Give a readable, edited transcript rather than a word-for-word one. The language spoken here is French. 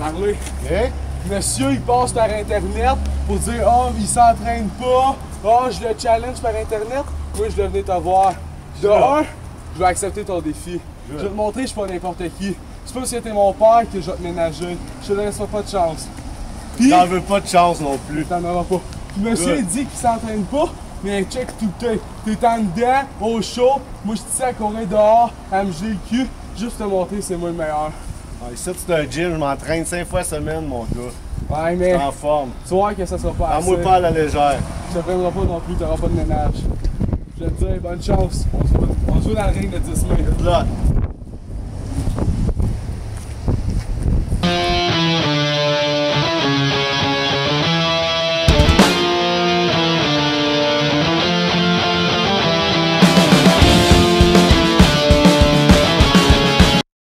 Parler. Hein? Monsieur, il passe par Internet pour dire « Oh, il s'entraîne pas. Oh, je le challenge par Internet. » Moi, je vais venir te voir. De un, je vais accepter ton défi. Je vais te montrer que je suis pas n'importe qui. C'est pas parce que t'es mon père que je vais te ménager. Je te laisserai pas de chance. Puis, T'en veux pas de chance non plus. t'en auras pas. Puis monsieur, il dit qu'il s'entraîne pas. Mais check tout le temps. T'es en dedans, au chaud. Moi, je te sais à courir dehors, à me geler le cul. Juste te montrer que c'est moi le meilleur. Ah, ici, c'est un gym, je m'entraîne 5 fois semaine, mon gars. Ouais, mais En forme. tu vois que ça sera pas assez. Prends-moi pas à la légère. Je te prendrai pas non plus, t'auras pas de ménage. Je vais te dire, bonne chance. On se voit dans le ring de 10 mai. Là.